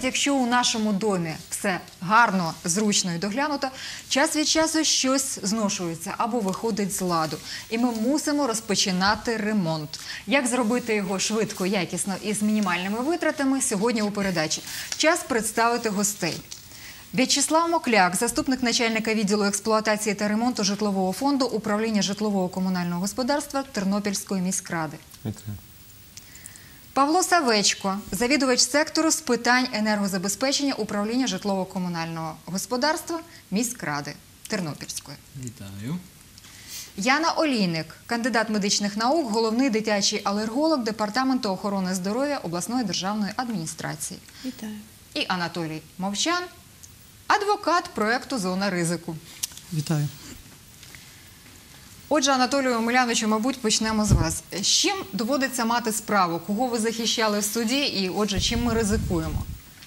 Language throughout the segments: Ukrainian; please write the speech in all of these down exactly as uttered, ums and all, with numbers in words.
якщо у нашому домі все гарно, зручно і доглянуто, час від часу щось зношується або виходить з ладу. І ми мусимо розпочинати ремонт. Як зробити його швидко, якісно і з мінімальними витратами – сьогодні у передачі. Час представити гостей. В'ячеслав Мокляк, заступник начальника відділу експлуатації та ремонту житлового фонду управління житлового комунального господарства Тернопільської міськради. Вітаю. Павло Савечко, завідувач сектору з питань енергозабезпечення управління житлово-комунального господарства міськради Тернопільської. Вітаю. Яна Олійник, кандидат медичних наук, головний дитячий алерголог Департаменту охорони здоров'я обласної державної адміністрації. Вітаю. І Анатолій Мовчан, адвокат проєкту «Зона ризику». Вітаю. Отже, Анатолію Омеляновичу, мабуть, почнемо з вас. З чим доводиться мати справу? Кого ви захищали в суді і, отже, чим ми ризикуємо?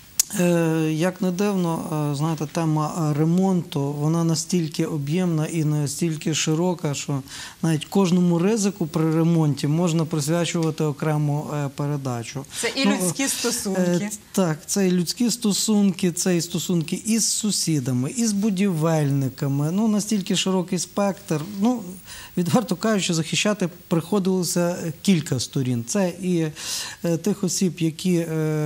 Як не дивно, знаєте, тема ремонту, вона настільки об'ємна і настільки широка, що навіть кожному ризику при ремонті можна присвячувати окрему передачу. Це і людські стосунки. Так, це і людські стосунки, це і стосунки із сусідами, із будівельниками. Ну, настільки широкий спектр. Ну, відверто кажучи, захищати приходилося кілька сторін. Це і тих осіб, які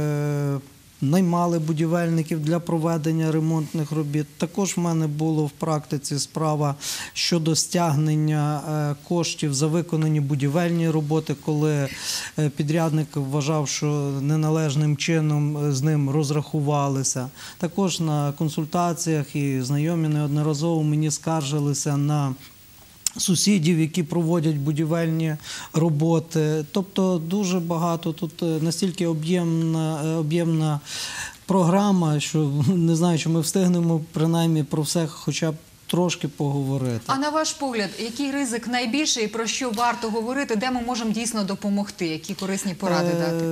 наймали будівельників для проведення ремонтних робіт. Також в мене було в практиці справа щодо стягнення коштів за виконані будівельні роботи, коли підрядник вважав, що неналежним чином з ним розрахувалися. Також на консультаціях і знайомі неодноразово мені скаржилися на сусідів, які проводять будівельні роботи. Тобто дуже багато, тут настільки об'ємна, об'ємна програма, що не знаю, чи ми встигнемо принаймні про все хоча б трошки поговорити. А на ваш погляд, який ризик найбільший і про що варто говорити, де ми можемо дійсно допомогти, які корисні поради дати?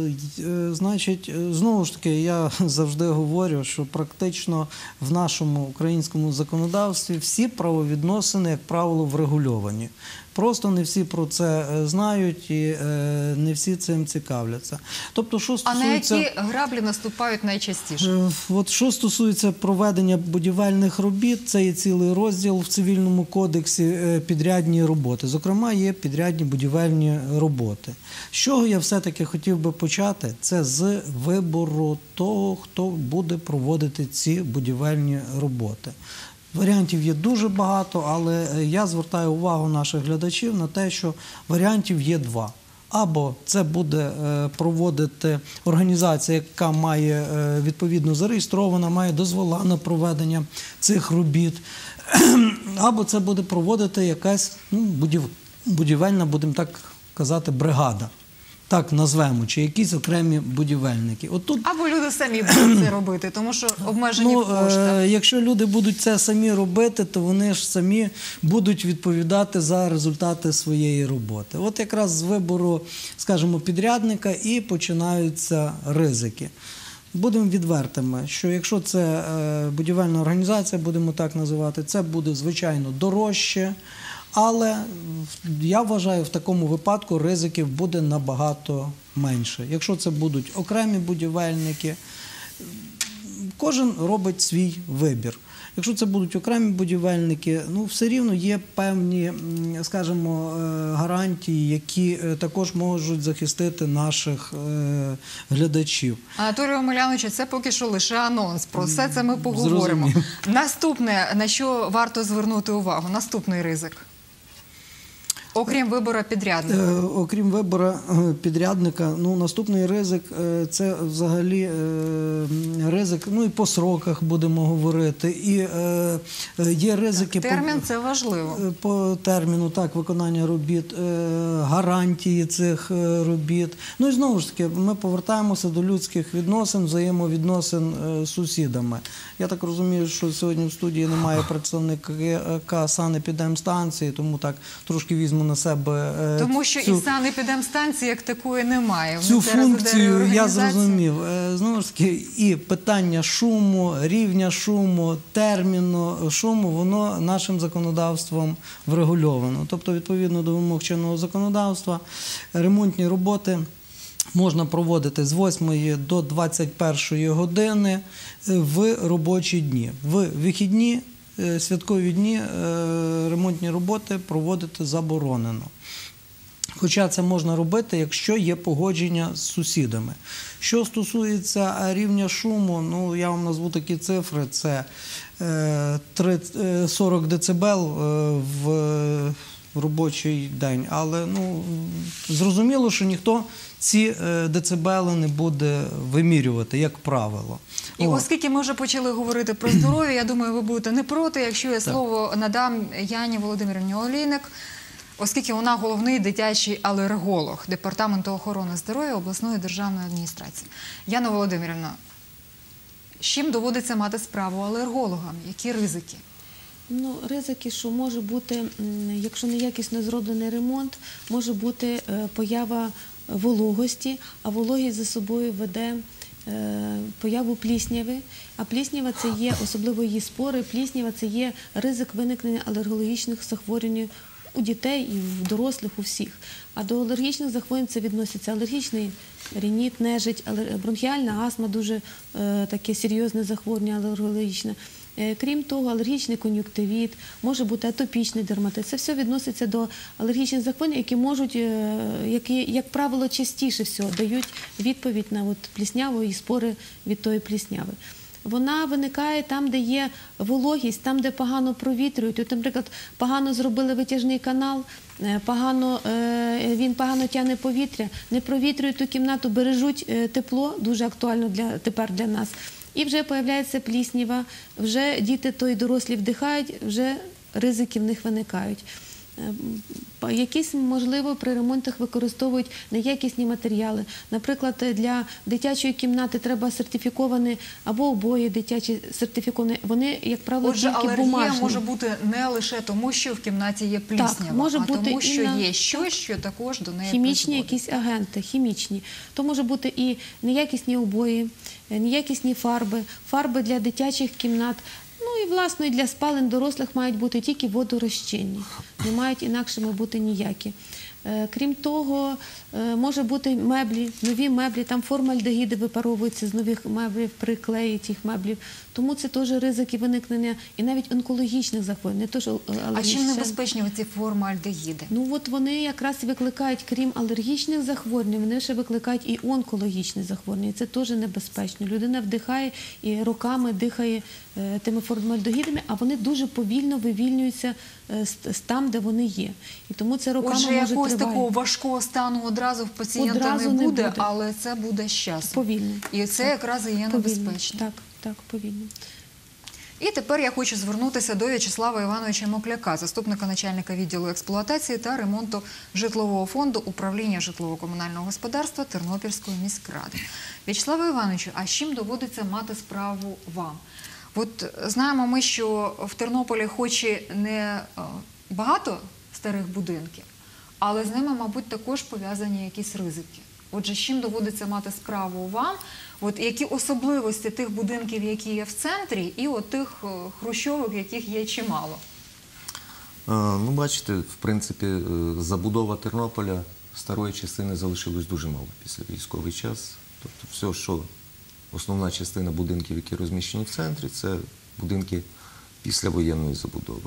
Е, значить, знову ж таки, я завжди говорю, що практично в нашому українському законодавстві всі правовідносини, як правило, врегульовані. Просто не всі про це знають і е, не всі цим цікавляться. Тобто, що стосується... А на які граблі наступають найчастіше? Е, от, що стосується проведення будівельних робіт, це є цілий розділ в Цивільному кодексі е, підрядні роботи. Зокрема, є підрядні будівельні роботи. З чого я все-таки хотів би почати? Це з вибору того, хто буде проводити ці будівельні роботи. Варіантів є дуже багато, але я звертаю увагу наших глядачів на те, що варіантів є два. Або це буде проводити організація, яка має відповідно зареєстрована, має дозвола на проведення цих робіт, або це буде проводити якась ну, будів... будівельна, будемо так казати, бригада. Так назвемо, чи якісь окремі будівельники. От тут... Або люди самі будуть це робити, тому що обмежені ну, в коштах. Якщо люди будуть це самі робити, то вони ж самі будуть відповідати за результати своєї роботи. От якраз з вибору, скажімо, підрядника і починаються ризики. Будемо відвертими, що якщо це будівельна організація, будемо так називати, це буде, звичайно, дорожче. Але я вважаю, в такому випадку ризиків буде набагато менше. Якщо це будуть окремі будівельники, кожен робить свій вибір. Якщо це будуть окремі будівельники, ну все рівно є певні, скажімо, гарантії, які також можуть захистити наших глядачів. Анатолію Омеляновичу, це поки що лише анонс. Про все це ми поговоримо. Зрозуміло. Наступне, на що варто звернути увагу, наступний ризик. Окрім вибору підрядника. Е, окрім вибору підрядника, ну, наступний ризик е, – це взагалі е, ризик, ну і по сроках будемо говорити, і е, є ризики… Так, термін по, – це важливо. По терміну, так, виконання робіт, е, гарантії цих робіт. Ну і знову ж таки, ми повертаємося до людських відносин, взаємовідносин е, з сусідами. Я так розумію, що сьогодні в студії немає представника санепідемстанції, тому так трошки візьму на себе цю... Тому що і санепідемстанції як такої немає. Цю функцію я зрозумів. Знову ж таки, і питання шуму, рівня шуму, терміну шуму, воно нашим законодавством врегульовано. Тобто, відповідно до вимог чинного законодавства, ремонтні роботи можна проводити з восьмої до двадцять першої години в робочі дні. В вихідні, е, святкові дні е, ремонтні роботи проводити заборонено. Хоча це можна робити, якщо є погодження з сусідами. Що стосується рівня шуму, ну, я вам назву такі цифри, це е, тридцять, е, сорок децибел е, в, в робочий день. Але ну, зрозуміло, що ніхто ці е, децибели не буде вимірювати, як правило. І О. оскільки ми вже почали говорити про здоров'я, я думаю, ви будете не проти, якщо я слово надам Яні Володимирівні Олійник, оскільки вона головний дитячий алерголог Департаменту охорони здоров'я обласної державної адміністрації. Яна Володимирівна, з чим доводиться мати справу алергологам? Які ризики? Ну, ризики, що може бути, м, якщо неякісно зроблений ремонт, може бути е, поява вологості, а вологість за собою веде е, появу плісняви. А пліснява – це є, особливо її спори, пліснява – це є ризик виникнення алергологічних захворювань у дітей і в дорослих, у всіх. А до алергічних захворювань це відноситься алергічний рініт, нежить, алер- бронхіальна астма, дуже е, таке серйозне захворювання алергологічне. Е, Крім того, алергічний кон'юнктивіт, може бути атопічний дерматит. Це все відноситься до алергічних захворювань, які можуть, е, які, як правило, частіше всього дають відповідь на от плісняву і спори від тої плісняви. Вона виникає там, де є вологість, там, де погано провітрюють. От, наприклад, погано зробили витяжний канал, е, погано, е, він погано тягне повітря, не провітрюють ту кімнату, бережуть е, тепло, дуже актуально для, тепер для нас. І вже появляється пліснява, вже діти то й дорослі вдихають, вже ризики в них виникають. Е, Якісь, можливо, при ремонтах використовують неякісні матеріали. Наприклад, для дитячої кімнати треба сертифіковані або обої дитячі сертифіковані. Вони, як правило, Отже, тільки алергія бумажні. може бути не лише тому, що в кімнаті є пліснява, може а бути тому, що і на- є щось, що також до неї Хімічні призводить. якісь агенти, хімічні. То може бути і неякісні обої, е, неякісні фарби, фарби для дитячих кімнат. Ну і, власне, і для спалень дорослих мають бути тільки водорозчинні. Не мають інакшими бути ніякі. Е, Крім того, е, може бути меблі, нові меблі, там формальдегіди випаровуються з нових меблів, приклеї тих меблів. Тому це теж ризики виникнення і навіть онкологічних захворювань, не то, що А чим алергічних. небезпечні ці формальдегіди? Ну от вони якраз і викликають, крім алергічних захворювань, вони ще викликають і онкологічні захворювання. І це теж небезпечно. Людина вдихає і роками дихає е, тими формальдегідами, а вони дуже повільно вивільнюються е, з, з там, де вони є. І тому це роками Отже, може якогось тривати. такого важкого стану одразу в пацієнта Одразу не не буде, буде. але це буде з часом. Повільно. І це Так. якраз і є Повільно. небезпечно. Так, так, повільно. І тепер я хочу звернутися до В'ячеслава Івановича Мокляка, заступника начальника відділу експлуатації та ремонту житлового фонду управління житлово-комунального господарства Тернопільської міськради. В'ячеславе Івановичу, а з чим доводиться мати справу вам? От знаємо ми, що в Тернополі хоч і не е, багато старих будинків, але з ними, мабуть, також пов'язані якісь ризики. Отже, з чим доводиться мати справу вам? От які особливості тих будинків, які є в центрі, і от тих е, хрущовок, яких є чимало? Е, Ну, бачите, в принципі, е, забудова Тернополя старої частини залишилось дуже мало після військовий час. Тобто все, що основна частина будинків, які розміщені в центрі, це будинки післявоєнної забудови.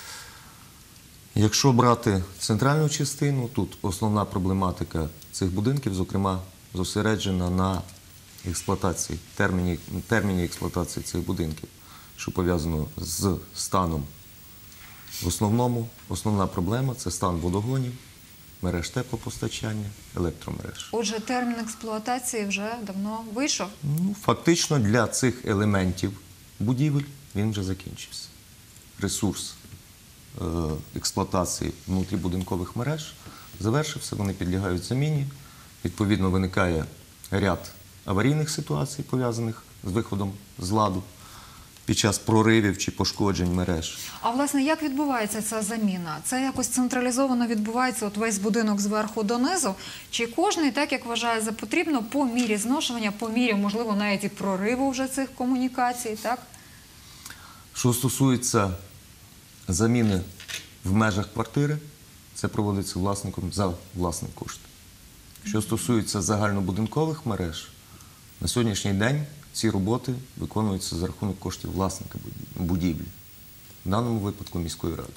Якщо брати центральну частину, тут основна проблематика цих будинків, зокрема, зосереджена на експлуатації, терміні, терміні експлуатації цих будинків, що пов'язано з станом. В основному, основна проблема – це стан водогонів, мереж теплопостачання, електромереж. Отже, термін експлуатації вже давно вийшов. Ну, фактично для цих елементів будівель він вже закінчився. Ресурс е, експлуатації внутрібудинкових мереж завершився, вони підлягають заміні. Відповідно, виникає ряд аварійних ситуацій, пов'язаних з виходом з ладу під час проривів чи пошкоджень мереж. А, власне, як відбувається ця заміна? Це якось централізовано відбувається от весь будинок зверху донизу? Чи кожний, так як вважає за потрібно, по мірі зношення, по мірі, можливо, навіть і прориву вже цих комунікацій, так? Що стосується заміни в межах квартири, це проводиться власником за власний кошт. Що стосується загальнобудинкових мереж, на сьогоднішній день ці роботи виконуються за рахунок коштів власника будівлі, в даному випадку міської ради.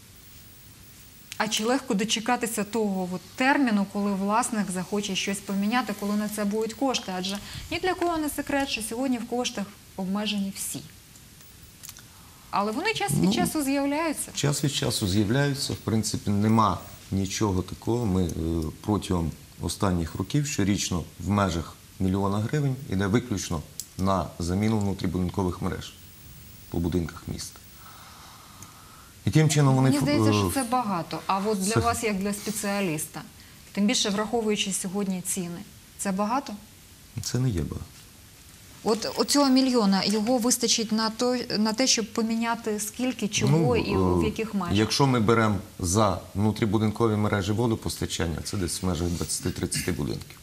А чи легко дочекатися того от терміну, коли власник захоче щось поміняти, коли на це будуть кошти? Адже ні для кого не секрет, що сьогодні в коштах обмежені всі. Але вони час від Ну, часу з'являються. Час від часу з'являються, в принципі, нема нічого такого. Ми е, протягом останніх років щорічно в межах мільйона гривень йде виключно на заміну внутрібудинкових мереж по будинках міста. Яким чином вони... Мені здається, е, що це багато. А от для це- вас, як для спеціаліста, тим більше враховуючи сьогодні ціни, це багато? Це не є багато. От оцього мільйона, його вистачить на, то, на те, щоб поміняти скільки, чого Ну, і е, в яких межах? Якщо ми беремо за внутрібудинкові мережі водопостачання, це десь в межах двадцять-тридцять будинків.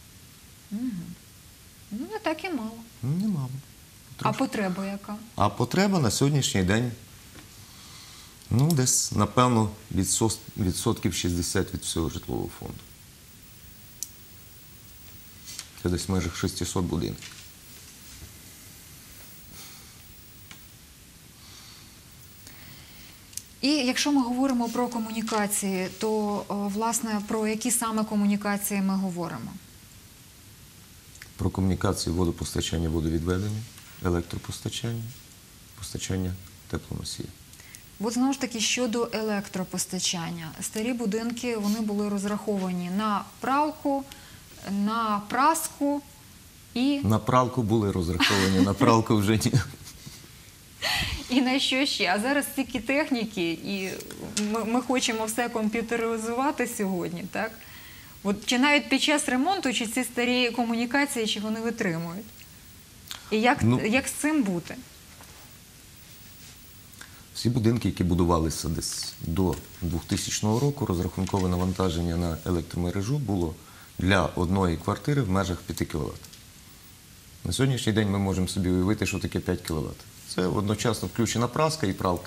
Ну, не так і мало. Ну, немало. А потреба яка? А потреба на сьогоднішній день, ну, десь, напевно, відсос- відсотків шістдесят від всього житлового фонду. Це десь в межах шістсот будинків. І якщо ми говоримо про комунікації, то, о, власне, про які саме комунікації ми говоримо? Про комунікації водопостачання, водовідведення, електропостачання, постачання теплоносія. Бо, знову ж таки, щодо електропостачання. Старі будинки, вони були розраховані на пралку, на праску і, На пралку були розраховані, на пралку вже ні. і на що ще. А зараз стільки техніки, і ми, ми хочемо все комп'ютеризувати сьогодні, так? От, чи навіть під час ремонту, чи ці старі комунікації, чи вони витримують? І як, Ну, як з цим бути? Всі будинки, які будувалися десь до двохтисячного року, розрахункове навантаження на електромережу було для одної квартири в межах п'ять кіловат. На сьогоднішній день ми можемо собі уявити, що таке п'ять кіловат. Це одночасно включена праска і пралка.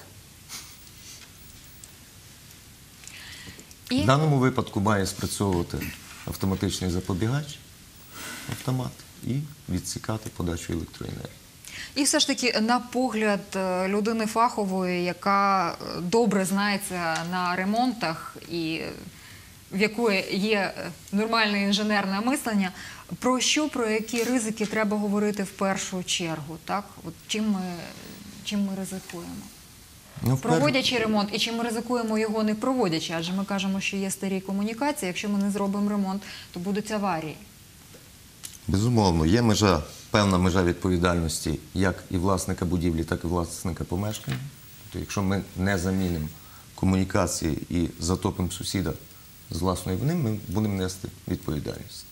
І... В даному випадку має спрацьовувати автоматичний запобігач, автомат, і відсікати подачу електроенергії. І все ж таки, на погляд е, людини фахової, яка е, добре знається на ремонтах і в якої є е, нормальне інженерне мислення, про що, про які ризики треба говорити в першу чергу? Так? От чим ми, чим ми ризикуємо? Ну, впер- Проводячи ремонт, і чи ми ризикуємо його не проводячи? Адже ми кажемо, що є старі комунікації, якщо ми не зробимо ремонт, то будуть аварії. Безумовно, є межа, певна межа відповідальності як і власника будівлі, так і власника помешкання. Тобто, якщо ми не замінимо комунікації і затопимо сусіда з власної вини, ми будемо нести відповідальність.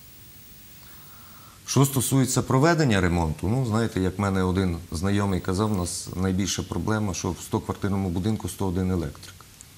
Що стосується проведення ремонту, ну, знаєте, як мене один знайомий казав, у нас найбільша проблема, що в стоквартирному будинку сто один електрик.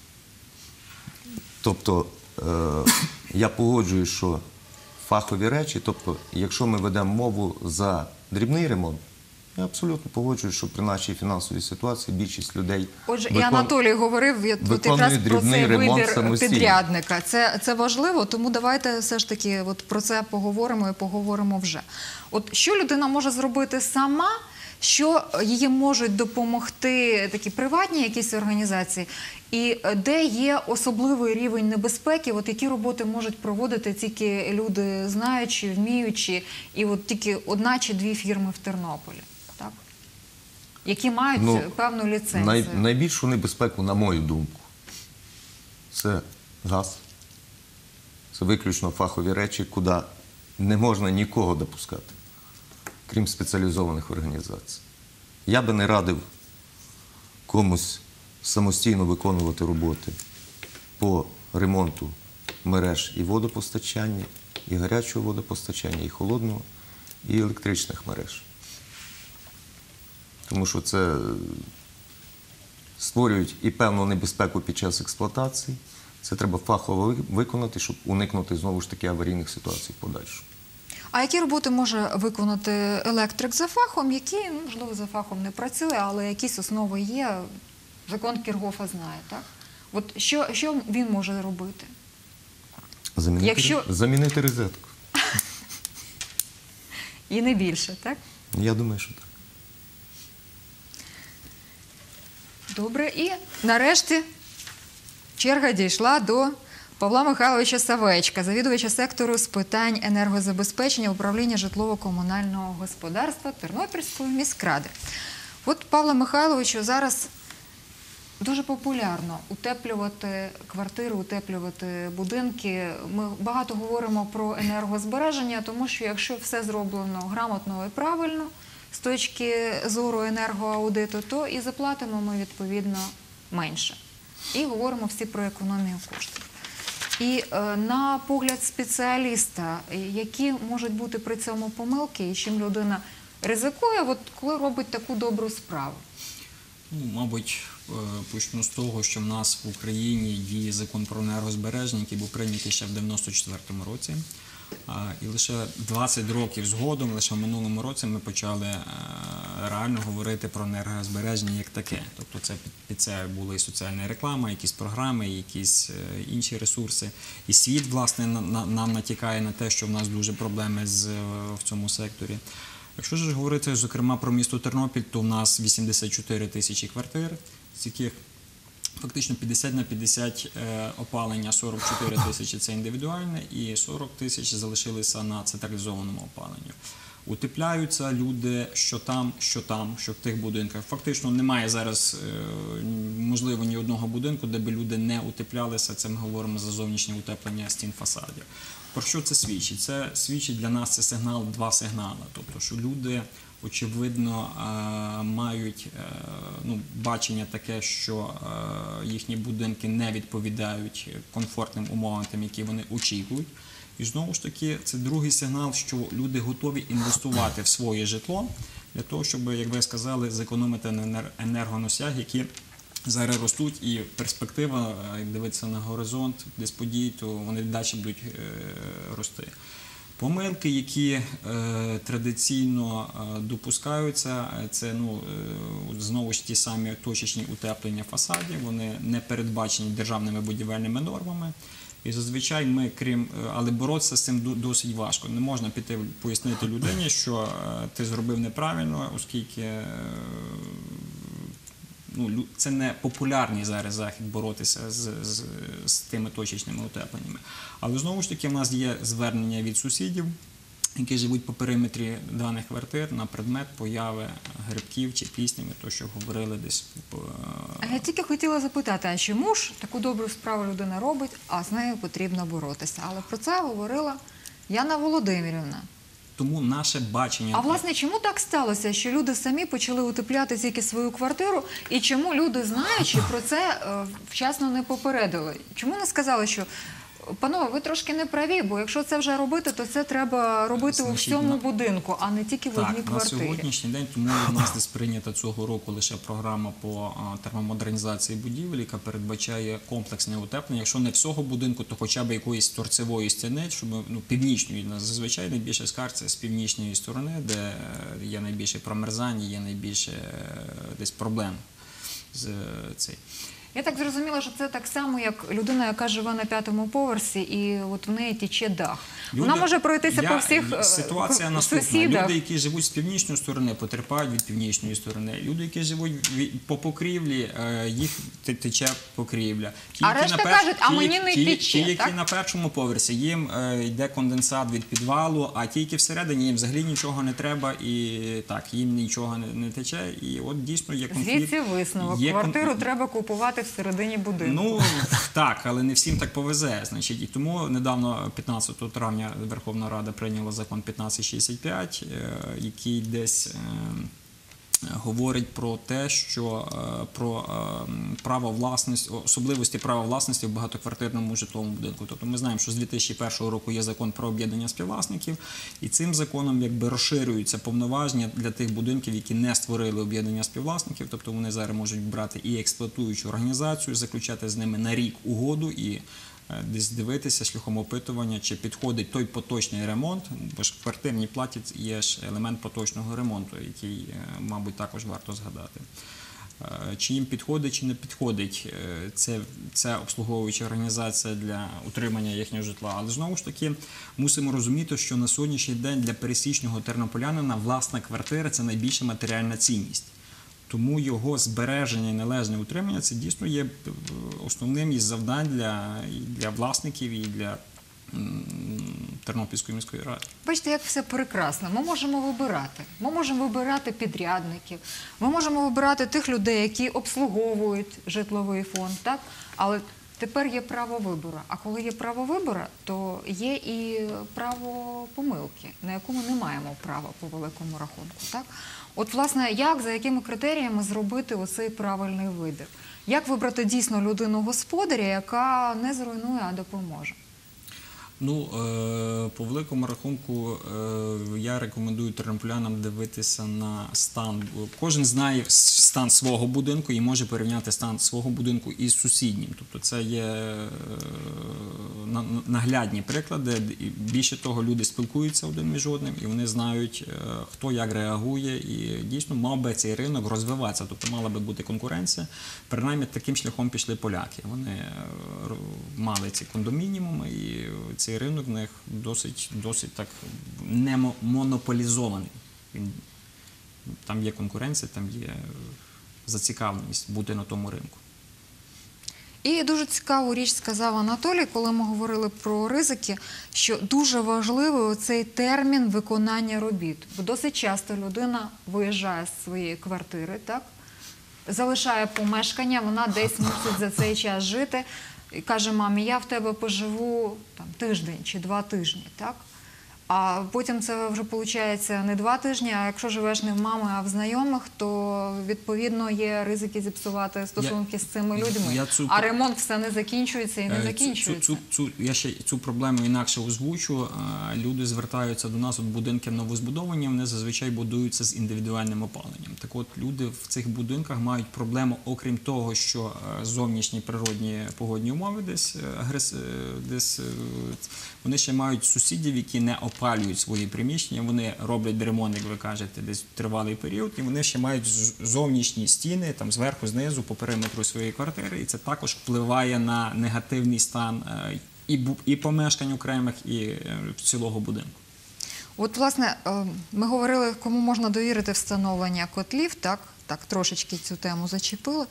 Тобто, е, я погоджуюсь, що фахові речі, тобто, якщо ми ведемо мову за дрібний ремонт, я абсолютно погоджуюсь, що при нашій фінансовій ситуації більшість людей Отже, і викон- Анатолій говорив от виконують якраз про дрібний цей ремонт вибір самостійно. підрядника. Це, це важливо, тому давайте все ж таки от про це поговоримо і поговоримо вже. От що людина може зробити сама, що їй можуть допомогти такі приватні якісь організації, і де є особливий рівень небезпеки, от які роботи можуть проводити тільки люди знаючі, вміючі, і от тільки одна чи дві фірми в Тернополі, так? Які мають Ну, певну ліцензію. Най, найбільшу небезпеку, на мою думку, це газ. Це виключно фахові речі, куди не можна нікого допускати, крім спеціалізованих організацій. Я би не радив комусь самостійно виконувати роботи по ремонту мереж і водопостачання, і гарячого водопостачання, і холодного, і електричних мереж. Тому що це створюють і певну небезпеку під час експлуатації. Це треба фахово виконати, щоб уникнути, знову ж таки, аварійних ситуацій в подальшому. А які роботи може виконати електрик за фахом, який, ну, можливо, за фахом не працює, але якісь основи є, закон Кіргофа знає, так? От що, що він може робити? Замінити, Якщо- замінити розетку. І не більше, так? Я думаю, що так. Добре. І нарешті черга дійшла до Павла Михайловича Савечка, завідувача сектору з питань енергозабезпечення управління житлово-комунального господарства Тернопільської міськради. От, Павло Михайловичу, зараз дуже популярно утеплювати квартири, утеплювати будинки. Ми багато говоримо про енергозбереження, тому що якщо все зроблено грамотно і правильно з точки зору енергоаудиту, то і заплатимо ми відповідно менше. І говоримо всі про економію коштів. І е, на погляд спеціаліста, які можуть бути при цьому помилки, і чим людина ризикує, от коли робить таку добру справу? Ну, мабуть, е, почну з того, що в нас в Україні діє закон про енергозбереження, який був прийнятий ще в дев'яносто четвертому році. А, І лише двадцять років згодом, лише в минулому році ми почали е, реально говорити про енергозбереження як таке. Тобто це під, під це була і соціальна реклама, якісь програми, якісь е, інші ресурси. І світ, власне, на, на, нам натякає на те, що в нас дуже проблеми з, е, в цьому секторі. Якщо ж говорити, зокрема, про місто Тернопіль, то в нас вісімдесят чотири тисячі квартир, з яких фактично п'ятдесят на п'ятдесят е, опалення, сорок чотири тисячі – це індивідуальне, і сорок тисяч залишилися на централізованому опаленню. Утепляються люди, що там, що там, що в тих будинках. Фактично немає зараз, е, можливо, ні одного будинку, де би люди не утеплялися. Це ми говоримо за зовнішнє утеплення стін фасадів. Про що це свідчить? Це свідчить для нас, це сигнал, два сигнали. Тобто, що люди, очевидно, мають ну, бачення таке, що їхні будинки не відповідають комфортним умовам, тим, які вони очікують. І знову ж таки, це другий сигнал, що люди готові інвестувати в своє житло для того, щоб, як ви сказали, зекономити на енергоносіях, які зараз ростуть, і перспектива, як дивитися на горизонт десь подій, то вони далі будуть е, рости. Помилки, які е, традиційно е, допускаються, це ну, е, знову ж ті самі точечні утеплення фасадів, вони не передбачені державними будівельними нормами. І зазвичай ми, крім, але боротися з цим досить важко. Не можна піти пояснити людині, що е, ти зробив неправильно, оскільки е, ну, це не популярний зараз захід боротися з, з, з тими точечними утепленнями. Але знову ж таки в нас є звернення від сусідів, які живуть по периметрі даних квартир на предмет появи грибків чи пліснями, то, що говорили десь. А я тільки хотіла запитати, а чому ж таку добру справу людина робить, а з нею потрібно боротися? Але про це говорила Яна Володимирівна. Тому наше бачення... А власне, чому так сталося, що люди самі почали утепляти тільки свою квартиру, і чому люди, знаючи про це, вчасно не попередили? Чому не сказали, що панове, ви трошки не праві, бо якщо це вже робити, то це треба робити Значить, у всьому на... будинку, а не тільки в так, одній квартирі. Так, на сьогоднішній день, тому у нас десь прийнята цього року лише програма по а, термомодернізації будівель, яка передбачає комплексне утеплення. Якщо не всього будинку, то хоча б якоїсь торцевої стіни, щоб ну, північної, зазвичай найбільше скарг це з північної сторони, де є найбільше промерзання, є найбільше десь проблем з цей. Я так зрозуміла, що це так само, як людина, яка живе на п'ятому поверсі, і от в неї тіче дах. Люди, Вона може пройтися я, по всіх ситуація наступна. сусідах. Люди, які живуть з північної сторони, потерпають від північної сторони. Люди, які живуть від, по покрівлі, їх тече покрівля. Ті, а решта перш... кажуть, а ті, мені не ті, тече, ті, які так? на першому поверсі, їм е, йде конденсат від підвалу, а ті, які всередині, їм взагалі нічого не треба, і так, їм нічого не, не тече. І от дійсно є конфлікт. Звідси висновок. Є Квартиру конфлікт. треба купувати всередині будинку. Ну, так, але не всім так повезе. Значить, і тому недавно, п'ятнадцятого травня, Верховна Рада прийняла закон п'ятнадцять шістдесят п'ять, який десь говорить про те, що про право власності, особливості права власності в багатоквартирному житловому будинку. Тобто ми знаємо, що з дві тисячі першого року є закон про об'єднання співвласників, і цим законом якби розширюються повноваження для тих будинків, які не створили об'єднання співвласників. Тобто вони зараз можуть брати і експлуатуючу організацію, заключати з ними на рік угоду і десь дивитися шляхом опитування, чи підходить той поточний ремонт, бо ж в квартирній платі є ж елемент поточного ремонту, який, мабуть, також варто згадати. Е, Чи їм підходить, чи не підходить е, це, це обслуговуюча організація для утримання їхнього житла. Але знову ж таки мусимо розуміти, що на сьогоднішній день для пересічного тернополянина власна квартира – це найбільша матеріальна цінність. Тому його збереження і належне утримання – це дійсно є основним із завдань для, і для власників і для м, Тернопільської міської ради. Бачите, як все прекрасно. Ми можемо вибирати. Ми можемо вибирати підрядників, ми можемо вибирати тих людей, які обслуговують житловий фонд, так? Але тепер є право вибору. А коли є право вибору, то є і право помилки, на яку ми не маємо права по великому рахунку, так? От, власне, як, за якими критеріями зробити оцей правильний вибір? Як вибрати дійсно людину-господаря, яка не зруйнує, а допоможе? Ну, е, по великому рахунку, е, я рекомендую тернополянам дивитися на стан. Кожен знає стан свого будинку і може порівняти стан свого будинку із сусіднім. Тобто це є е, на- наглядні приклади. І більше того, люди спілкуються один між одним, і вони знають, е, хто як реагує. І дійсно мав би цей ринок розвиватися. Тобто мала би бути конкуренція. Принаймні таким шляхом пішли поляки. Вони е, мали ці кондомініуми, і цей ринок в них досить, досить так не мо- монополізований. Він, там є конкуренція, там є зацікавленість бути на тому ринку. І дуже цікаву річ сказав Анатолій, коли ми говорили про ризики, що дуже важливий цей термін виконання робіт. Бо досить часто людина виїжджає з своєї квартири, так? Залишає помешкання, вона десь мусить за цей час жити і каже: мамі, я в тебе поживу там, тиждень чи два тижні, так? А потім це вже виходить не два тижні, а якщо живеш не в мами, а в знайомих, то відповідно є ризики зіпсувати стосунки Я- з цими людьми. я цю- А ремонт все не закінчується і не Е, закінчується. Цю, цю, цю, я ще цю проблему інакше озвучу. Е, Люди звертаються до нас, от будинки новозбудовані, вони зазвичай будуються з індивідуальним опаленням. Так от люди в цих будинках мають проблему, окрім того, що е, зовнішні природні погодні умови десь, е, агрес- е, десь е, вони ще мають сусідів, які не опалюють свої приміщення, вони роблять ремонт, як ви кажете, десь тривалий період, і вони ще мають з- зовнішні стіни, там зверху, знизу, по периметру своєї квартири, і це також впливає на негативний стан е, і, бу- і помешкань окремих, і е, цілого будинку. От, власне, е, ми говорили, кому можна довірити встановлення котлів, так? Так, трошечки цю тему зачепили.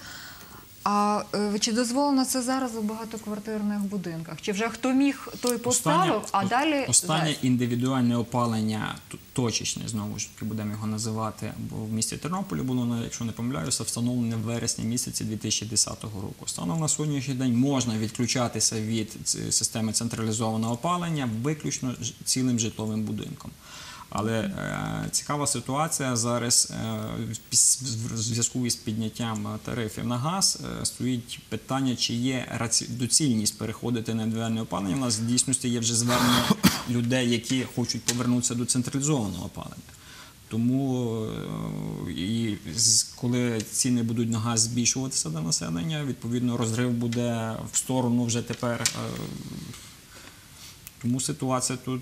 А е, чи дозволено це зараз у багатоквартирних будинках? Чи вже хто міг, той поставив, а далі... Останнє зась? індивідуальне опалення, т- точечне, знову ж таки будемо його називати, бо в місті Тернополі було, ну, якщо не помиляюся, встановлене в вересні місяці дві тисячі десятого року. Станом на сьогоднішній день можна відключатися від ц- системи централізованого опалення виключно ж- цілим житловим будинком. Але е, цікава ситуація зараз е, в піс- в зв'язку із підняттям е, тарифів на газ е, стоїть питання, чи є раці... доцільність переходити на індивідуальне опалення. У нас в дійсності є вже звернення людей, які хочуть повернутися до централізованого опалення. Тому е, і з- коли ціни будуть на газ збільшуватися до населення, відповідно розрив буде в сторону вже тепер. Е, тому ситуація тут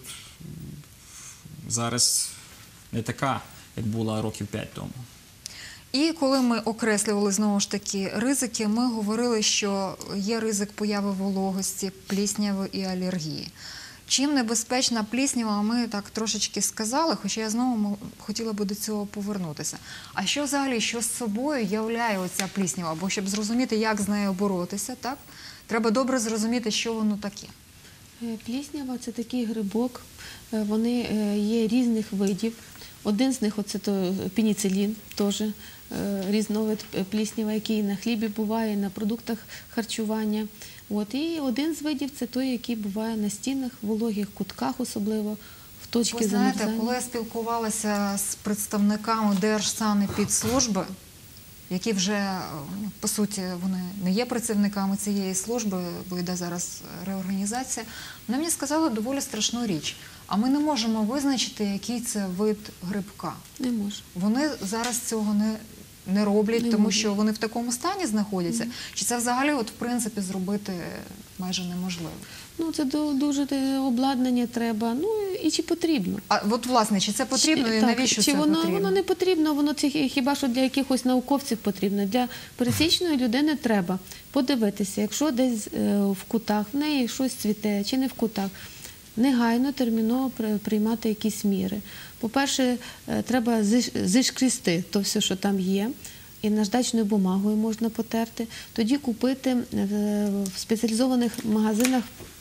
зараз не така, як була років п'ять тому. І коли ми окреслювали, знову ж таки, ризики, ми говорили, що є ризик появи вологості, плісняви і алергії. Чим небезпечна пліснява, ми так трошечки сказали, хоча я знову м- хотіла би до цього повернутися. А що взагалі, що з собою являє оця пліснява? Бо щоб зрозуміти, як з нею боротися, так, треба добре зрозуміти, що воно таке. Е, Пліснява – це такий грибок, е, вони е, є різних видів. Один з них – оце то пеніцилін, теж е, різновид пліснява, який на хлібі буває, на продуктах харчування. От. І один з видів – це той, який буває на стінах, в вологих кутках особливо, в точки Ви знаєте, замерзання. коли я спілкувалася з представниками Держсанепідслужби, які вже, ну, по суті, вони не є працівниками цієї служби, бо йде зараз реорганізація, вони мені сказали доволі страшну річ. А ми не можемо визначити, який це вид грибка. Не може. Вони зараз цього не, не роблять, Не тому можуть. що вони в такому стані знаходяться? Чи це взагалі, от, в принципі, зробити майже неможливо? Ну, це ду- дуже те обладнання треба. Ну, і чи потрібно? А от, власне, чи це потрібно і Так, навіщо чи це воно, потрібно? Воно не потрібно, воно це хі- хіба що для якихось науковців потрібно. Для пересічної людини треба подивитися, якщо десь е, в кутах в неї щось цвіте, чи не в кутах, негайно, терміново при- приймати якісь міри. По-перше, е, треба зиш- зишкрісти то все, що там є. І наждачною бумагою можна потерти. Тоді купити е, в спеціалізованих магазинах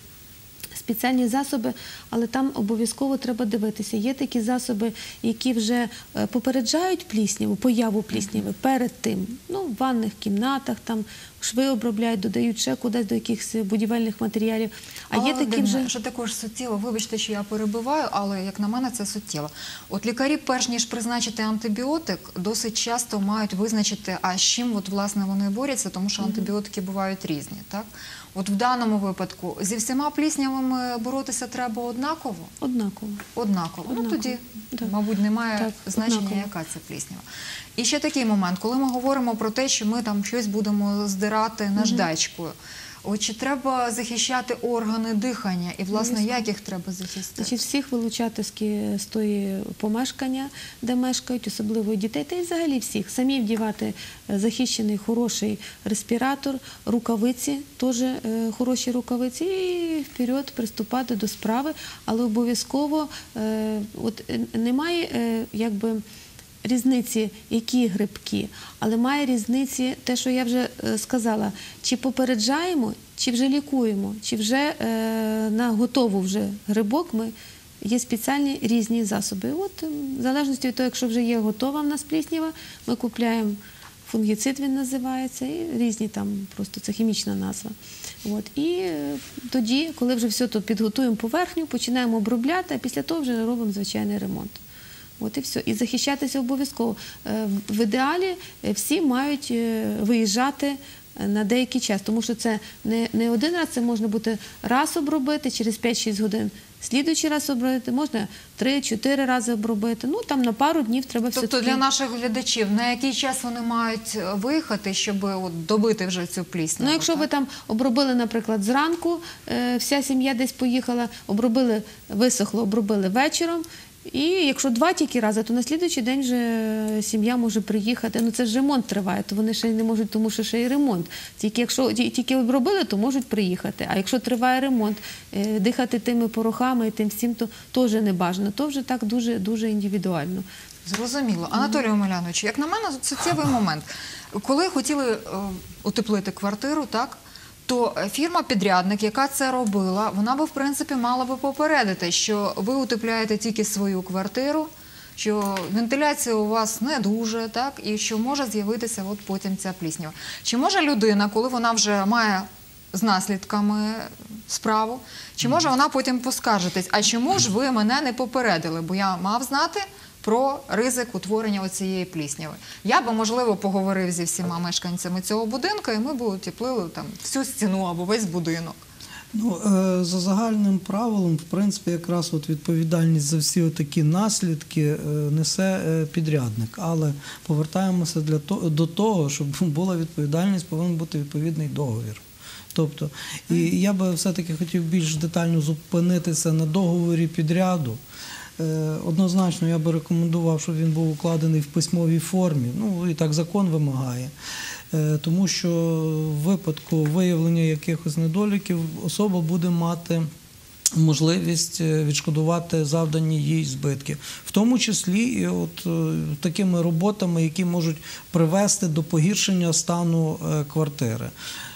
спеціальні засоби, але там обов'язково треба дивитися. Є такі засоби, які вже е, попереджають плісняву, появу плісняви перед тим. Ну, в ванних кімнатах, там шви обробляють, додають ще кудись до якихось будівельних матеріалів. А Але, є такі Володимире, вже... що також суттєво, вибачте, що я перебиваю, але як на мене це суттєво. От лікарі, перш ніж призначити антибіотик, досить часто мають визначити, а з чим от, власне, вони борються, тому що антибіотики бувають різні. Так? От в даному випадку зі всіма пліснявими боротися треба однаково? Однаково. Однаково. Ну Однаково. тоді, Так. мабуть, немає Так, значення, однаково. яка це пліснява. І ще такий момент, коли ми говоримо про те, що ми там щось будемо здирати наждачкою. От чи треба захищати органи дихання? І, власне, як їх треба захистити? Значить, всіх вилучати з ки- з тої помешкання, де мешкають, особливо і дітей, та й взагалі всіх. Самі вдівати е, захищений хороший респіратор, рукавиці, теж е, хороші рукавиці, і вперед приступати до справи. Але обов'язково е, от, е, немає е, якби, різниці, які грибки, але має різниці те, що я вже е, сказала, чи попереджаємо, чи вже лікуємо, чи вже е, на готову вже грибок ми є спеціальні різні засоби. От е, в залежності від того, якщо вже є готова в нас пліснява, ми купляємо фунгіцид, він називається, і різні там, просто це хімічна назва. От. І е, тоді, коли вже все тут підготуємо поверхню, починаємо обробляти, а після того вже робимо звичайний ремонт. От і все. І захищатися обов'язково. Е, В ідеалі е, всі мають е, виїжджати е, на деякий час, тому що це не, не один раз, це можна буде раз обробити, через п'ять-шість годин слідуючий раз обробити, можна три-чотири рази обробити. Ну, там на пару днів треба Тобто все-таки... для наших глядачів, на який час вони мають виїхати, щоб от, добити вже цю плісняву? Ну, якщо ви так? там обробили, наприклад, зранку, е, вся сім'я десь поїхала, обробили, висохло, обробили вечором, і якщо два тільки рази, то на слідуючий день вже сім'я може приїхати. Ну це ж ремонт триває, то вони ще й не можуть, тому що ще й ремонт. Тільки якщо ті- тільки обробили, то можуть приїхати. А якщо триває ремонт, е, дихати тими порохами і тим всім, то теж не бажано. То вже так дуже, дуже індивідуально. Зрозуміло. Анатолій Омелянович, як на мене, суттєвий момент. Коли хотіли е, утеплити квартиру, так, то фірма-підрядник, яка це робила, вона би, в принципі, мала би попередити, що ви утепляєте тільки свою квартиру, що вентиляція у вас не дуже, так, і що може з'явитися от потім ця пліснява. Чи може людина, коли вона вже має з наслідками справу, чи може вона потім поскаржитись, а чому ж ви мене не попередили, бо я мав знати про ризик утворення оцієї плісняви. Я би, можливо, поговорив зі всіма мешканцями цього будинку, і ми б утеплили там всю стіну або весь будинок. Ну, е, за загальним правилом, в принципі, якраз от відповідальність за всі такі наслідки е, несе е, підрядник. Але повертаємося для того, до того, щоб була відповідальність, повинен бути відповідний договір. Тобто, і я би все-таки хотів більш детально зупинитися на договорі підряду. Е, Однозначно, я би рекомендував, щоб він був укладений в письмовій формі. Ну, і так закон вимагає. Е, Тому що в випадку виявлення якихось недоліків особа буде мати можливість відшкодувати завдані їй збитки. В тому числі і от е, такими роботами, які можуть привести до погіршення стану е, квартири.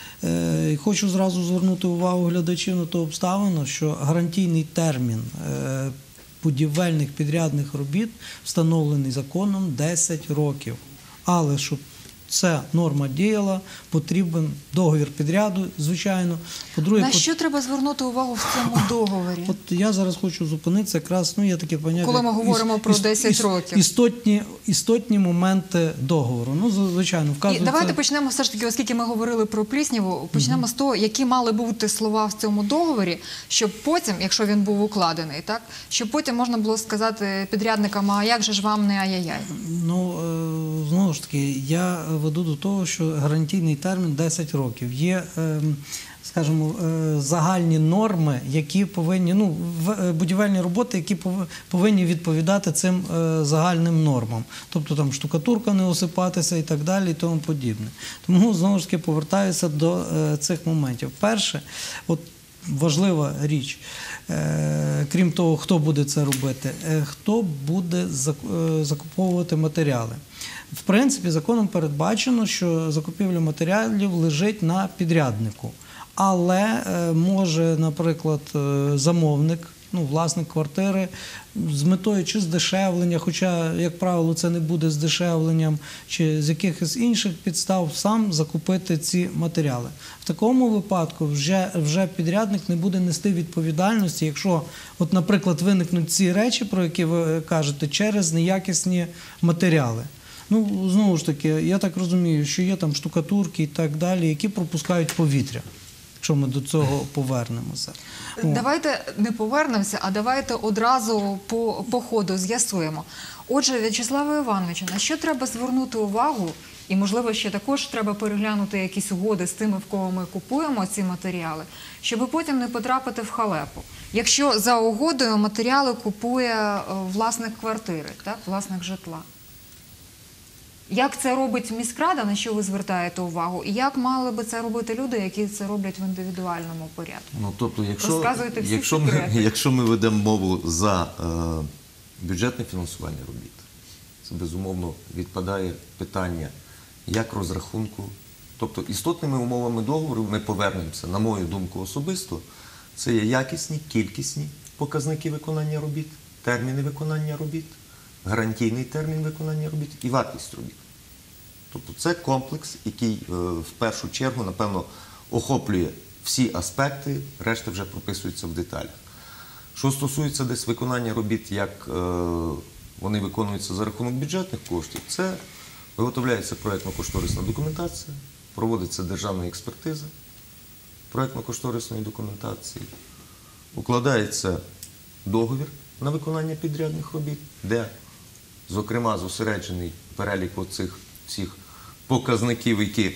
Е, Хочу зразу звернути увагу глядачів на ту обставину, що гарантійний термін е, будівельних підрядних робіт встановлений законом десять років. Але щоб Ця норма діяла, потрібен договір підряду, звичайно. По-друге, На пот- що треба звернути увагу в цьому договорі? От я зараз хочу зупинитися якраз, ну є таке поняття. Коли ми як говоримо іс- про іс- десять іс- років. Істотні, істотні моменти договору. Ну, звичайно, І вказується... давайте почнемо все ж таки, оскільки ми говорили про плісняву, почнемо з того, які мали бути слова в цьому договорі, щоб потім, якщо він був укладений, так, щоб потім можна було сказати підрядникам, а як же ж вам не ай-яй-яй? Ну, е, знову ж таки, я веду до того, що гарантійний термін десять років. Є, е, скажімо, е, загальні норми, які повинні, ну, в- е, будівельні роботи, які пов- повинні відповідати цим е, загальним нормам. Тобто там штукатурка не осипатися і так далі, і тому подібне. Тому, знову ж таки, повертаюся до е, цих моментів. Перше, от важлива річ, е, крім того, хто буде це робити, е, хто буде зак- е, закуповувати матеріали. В принципі, законом передбачено, що закупівля матеріалів лежить на підряднику. Але е, може, наприклад, е, замовник, ну, власник квартири, з метою чи здешевлення, хоча, як правило, це не буде здешевленням, чи з якихось інших підстав сам закупити ці матеріали. В такому випадку вже, вже підрядник не буде нести відповідальності, якщо, от, наприклад, виникнуть ці речі, про які ви кажете, через неякісні матеріали. Ну, знову ж таки, я так розумію, що є там штукатурки і так далі, які пропускають повітря, якщо ми до цього повернемося. О. Давайте не повернемося, а давайте одразу по, по ходу з'ясуємо. Отже, В'ячеславе Івановичу, на що треба звернути увагу, і, можливо, ще також треба переглянути якісь угоди з тими, в кого ми купуємо ці матеріали, щоб потім не потрапити в халепу. Якщо за угодою матеріали купує е, власник квартири, так, власник житла. Як це робить міськрада, на що ви звертаєте увагу? І як мали би це робити люди, які це роблять в індивідуальному порядку? Ну, тобто, якщо, Розказуйте всі якщо, ми, секрети. якщо ми ведемо мову за е, бюджетне фінансування робіт, це, безумовно, відпадає питання як розрахунку. Тобто, істотними умовами договору ми повернемося, на мою думку особисто, це є якісні, кількісні показники виконання робіт, терміни виконання робіт, гарантійний термін виконання робіт і вартість робіт. Тобто це комплекс, який е, в першу чергу, напевно, охоплює всі аспекти, решта вже прописується в деталях. Що стосується десь виконання робіт, як е, вони виконуються за рахунок бюджетних коштів, це виготовляється проєктно-кошторисна документація, проводиться державна експертиза проєктно-кошторисної документації, укладається договір на виконання підрядних робіт, де, зокрема, зосереджений перелік оцих всіх показників, які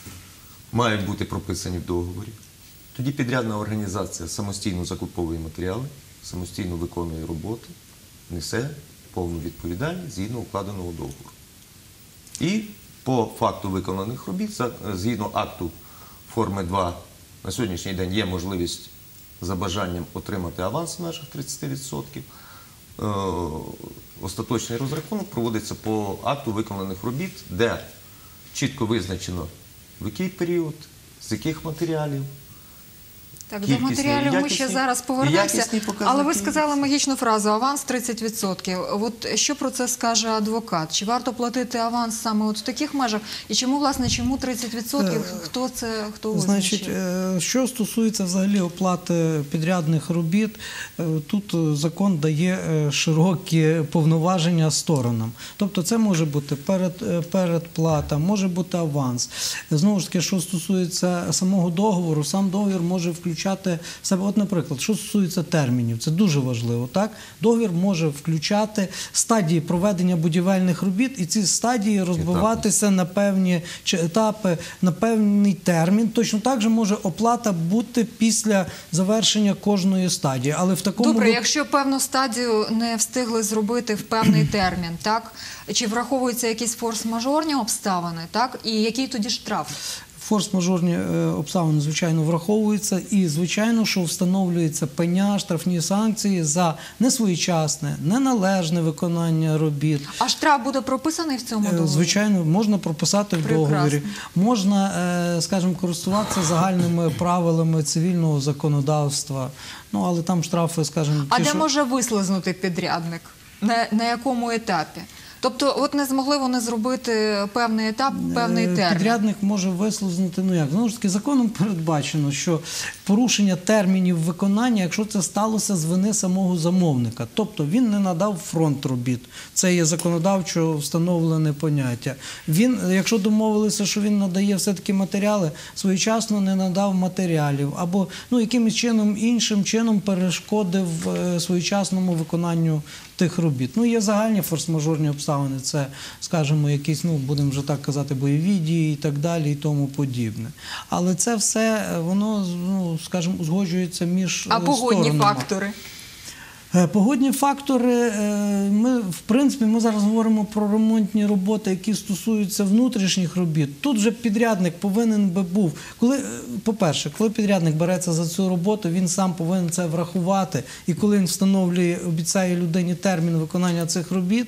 мають бути прописані в договорі. Тоді підрядна організація самостійно закуповує матеріали, самостійно виконує роботи, несе повну відповідальність згідно укладеного договору. І по факту виконаних робіт, за- згідно акту форми два, на сьогоднішній день є можливість за бажанням отримати аванс в межах тридцять відсотків. Е, Остаточний розрахунок проводиться по акту виконаних робіт, де чітко визначено, в який період, з яких матеріалів. Так, до Кількісні, матеріалів ми якісні, ще зараз і повернемося, якісні показники. але ви сказали магічну фразу «аванс тридцять відсотків». От що про це скаже адвокат? Чи варто платити аванс саме от в таких межах? І чому, власне, чому тридцять відсотків? Хто це, хто визначив? Значить, е, що стосується взагалі оплати підрядних робіт, е, тут е, закон дає е, широкі повноваження сторонам. Тобто це може бути перед, е, передплата, може бути аванс. Знову ж таки, що стосується самого договору, сам договір може включати в себе, от, наприклад, що стосується термінів, це дуже важливо, так? Договір може включати стадії проведення будівельних робіт, і ці стадії розбиватися на певні чи етапи, на певний термін. Точно так же може оплата бути після завершення кожної стадії. Але в такому Добре, вип- якщо певну стадію не встигли зробити в певний термін, так? Чи враховуються якісь форс-мажорні обставини, так? І який тоді штраф? Форс-мажорні е, обставини, звичайно, враховуються, і, звичайно, що встановлюється пеня, штрафні санкції за несвоєчасне, неналежне виконання робіт. А штраф буде прописаний в цьому Е, договорі? Звичайно, можна прописати в Прекрасно. договорі. Можна, е, скажімо, користуватися загальними правилами цивільного законодавства. Ну, але там штрафи, скажімо, А ті, де що... може вислизнути підрядник? На, на якому етапі? Тобто, от не змогли вони зробити певний етап, певний Е, термін. Підрядник може вислузнути, ну як, знову ж таки, законом передбачено, що порушення термінів виконання, якщо це сталося з вини самого замовника. Тобто він не надав фронт робіт. Це є законодавчо встановлене поняття. Він, якщо домовилися, що він надає все-таки матеріали, своєчасно не надав матеріалів або ну, якимось чином, іншим чином перешкодив е, своєчасному виконанню тих робіт. Ну, є загальні форс-мажорні обставини, це, скажімо, якісь, ну, будемо вже так казати, бойові дії і так далі і тому подібне. Але це все, воно, ну, скажімо, узгоджується між А погодні сторонами. фактори? Е, Погодні фактори, е, ми, в принципі, ми зараз говоримо про ремонтні роботи, які стосуються внутрішніх робіт. Тут вже підрядник повинен би був, коли, е, по-перше, коли підрядник береться за цю роботу, він сам повинен це врахувати. І коли він встановлює, обіцяє людині термін виконання цих робіт,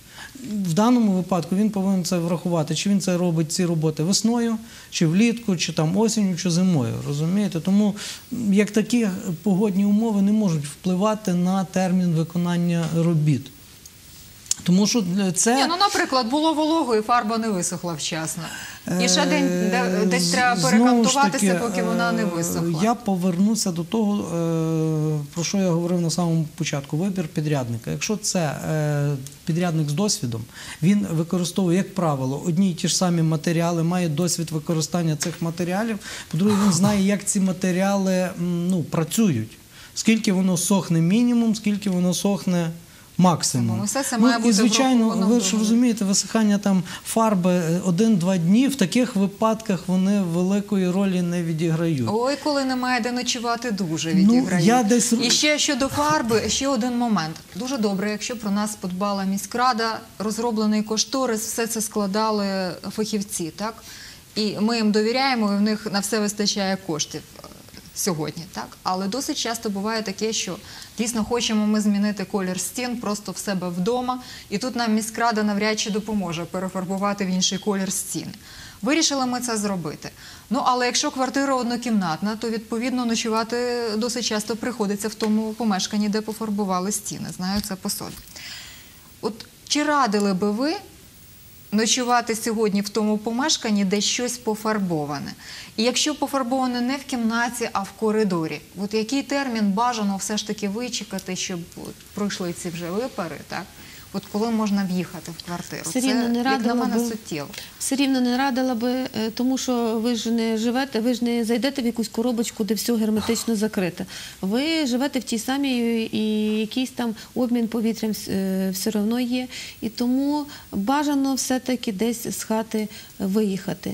в даному випадку він повинен це врахувати, чи він це робить ці роботи весною, чи влітку, чи там осінню, чи зимою, розумієте? Тому як такі погодні умови не можуть впливати на термін виконання робіт. Тому що це... Ні, ну, наприклад, було волого і фарба не висохла вчасно. І ще день, де- десь треба Знову ж перекантуватися, таки, поки вона не е, висохла. Я повернуся до того, е, про що я говорив на самому початку. Вибір підрядника. Якщо це е, підрядник з досвідом, він використовує, як правило, одні й ті ж самі матеріали, має досвід використання цих матеріалів. По-друге, він знає, як ці матеріали м, ну, працюють. Скільки воно сохне мінімум, скільки воно сохне максимум. Все це Ну, має і, бути звичайно, враховано ви в ж договорі. розумієте, висихання там фарби один-два дні, в таких випадках вони великої ролі не відіграють. Ой, коли немає де ночувати, дуже Ну, відіграють. я десь- І ще щодо фарби, ще один момент. Дуже добре, якщо про нас подбала міськрада, розроблений кошторис, все це складали фахівці, так? І ми їм довіряємо, і в них на все вистачає коштів е, сьогодні, так? Але досить часто буває таке, що дійсно хочемо ми змінити колір стін просто в себе вдома, і тут нам міськрада навряд чи допоможе перефарбувати в інший колір стіни. Вирішили ми це зробити. Ну, але якщо квартира однокімнатна, то, відповідно, ночувати досить часто приходиться в тому помешканні, де пофарбували стіни. Знаю це по собі. От чи радили би ви ночувати сьогодні в тому помешканні, де щось пофарбоване? І якщо пофарбоване не в кімнаті, а в коридорі, от який термін бажано все ж таки вичекати, щоб от пройшли ці вже випари, так? От коли можна в'їхати в квартиру? Все рівно Це, не як на радила мене, би. суттєво. Все рівно не радила би, е, тому що ви ж не живете, ви ж не зайдете в якусь коробочку, де все герметично закрите. Ви живете в тій самій, і якийсь там обмін повітрям е, все одно є. І тому бажано все-таки десь з хати виїхати.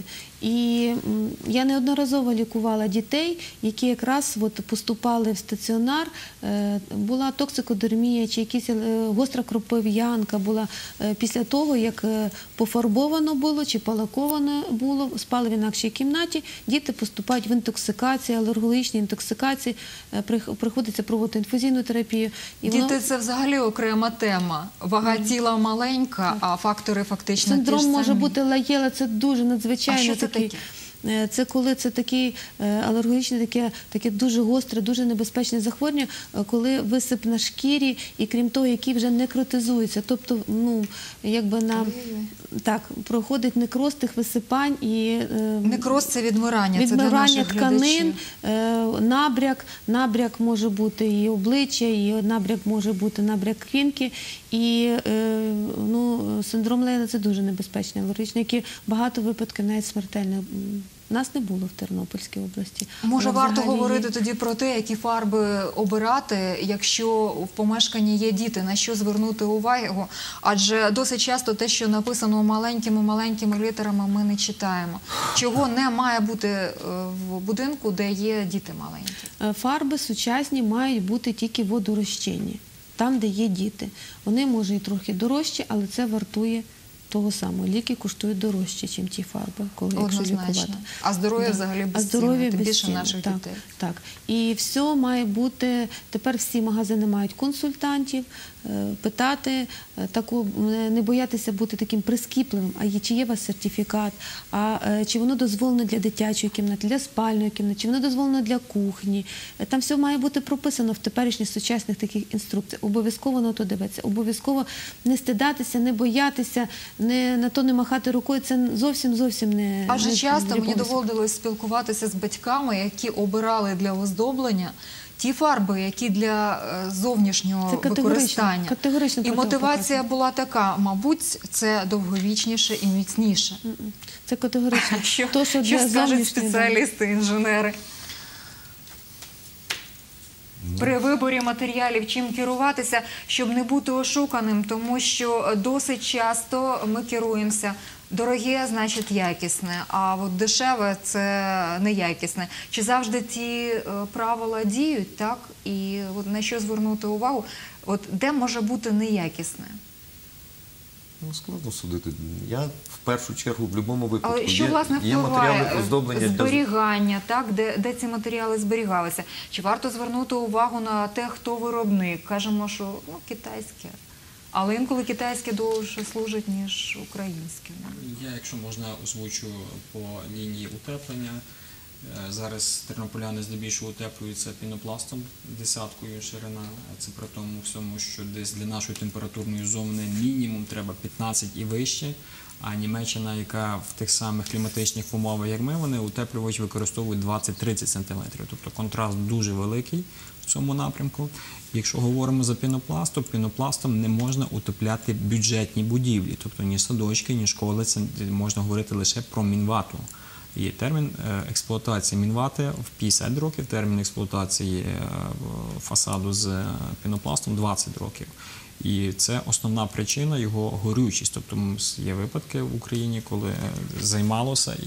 І м, я неодноразово лікувала дітей, які якраз от поступали в стаціонар, е, була токсикодермія чи якась е, гостра кропив'янка була е, після того, як е, пофарбовано було чи полаковано було, спали в інакшій кімнаті, діти поступають в інтоксикації, алергологічні інтоксикації, е, прих- приходиться проводити інфузійну терапію. І воно- Діти – це взагалі окрема тема. Вага тіла маленька, а фактори фактично ті ж Синдром може самі. бути Лаєла, це дуже надзвичайно А що це такий. таке? Е, Це коли це такий е, алергологічне, таке, таке дуже гостре, дуже небезпечне захворювання, е, коли висип на шкірі і крім того, який вже некротизується. Тобто, ну, якби на Ой-ой-ой. так, проходить некроз тих висипань і е, Некроз – це відмирання, це для відмирання наших тканин, глядачів. е, набряк, набряк може бути і обличчя, і набряк може бути набряк квінки. І е, ну, синдром Лейла – це дуже небезпечний алергічний, який багато випадків навіть смертельних. Нас не було в Тернопільській області. Може, Але варто взагалі говорити є. тоді про те, які фарби обирати, якщо в помешканні є діти, на що звернути увагу? Адже досить часто те, що написано маленькими-маленькими літерами, ми не читаємо. Чого не має бути е, в будинку, де є діти маленькі? Е, Фарби сучасні мають бути тільки водорозчинні, там, де є діти. Вони, може, і трохи дорожчі, але це вартує того самого. Ліки коштують дорожче, ніж ті фарби, коли якщо Однозначно. лікувати. А здоров'я взагалі А безцінне, здоров'я тим більше безцінне, наших так, дітей. Так. І все має бути, тепер всі магазини мають консультантів, е, питати, е, таку, е, не боятися бути таким прискіпливим, а є, чи є у вас сертифікат, а е, чи воно дозволено для дитячої кімнати, для спальної кімнати, чи воно дозволено для кухні. Е, Там все має бути прописано в теперішніх сучасних таких інструкціях. Обов'язково на то дивитися, обов'язково не стидатися, не боятися, не, на то не махати рукою. Це зовсім-зовсім не Адже не часто мені помисок. доводилось спілкуватися з батьками, які обирали для оздоблення ті фарби, які для е, зовнішнього Це категорично, використання. категорично І мотивація протипоказано. була така, мабуть, це довговічніше і міцніше. М-м. Це категорично. Що, То, що для скажуть зовнішньої, да. спеціалісти, інженери? При виборі матеріалів чим керуватися, щоб не бути ошуканим, тому що досить часто ми керуємося дороге, значить якісне, а от дешеве – це неякісне. Чи завжди ті е, правила діють, так? І от на що звернути увагу? От де може бути неякісне? Ну, складно судити. Я в першу чергу в будь-якому випадку Але що, є, власне, є матеріали впливає? оздоблення для Зберігання, так? Де, де ці матеріали зберігалися? Чи варто звернути увагу на те, хто виробник? Кажемо, що ну, китайське. Але інколи китайське довше служить, ніж українське. Я, якщо можна, озвучу по лінії утеплення. Е, Зараз тернополяни здебільшого утеплюються пінопластом десяткою ширина. Це при тому всьому, що десь для нашої температурної зони мінімум треба п'ятнадцять і вище. А Німеччина, яка в тих самих кліматичних умовах, як ми, вони утеплювач використовують двадцять-тридцять сантиметрів. Тобто контраст дуже великий в цьому напрямку. Якщо говоримо за пінопласт, то пінопластом не можна утепляти бюджетні будівлі, тобто ні садочки, ні школи, це можна говорити лише про мінвату. І термін е, експлуатації мінвати в п'ятдесят років, термін експлуатації е, фасаду з е, пінопластом двадцять років. І це основна причина його горючість. Тобто м, є випадки в Україні, коли займалося і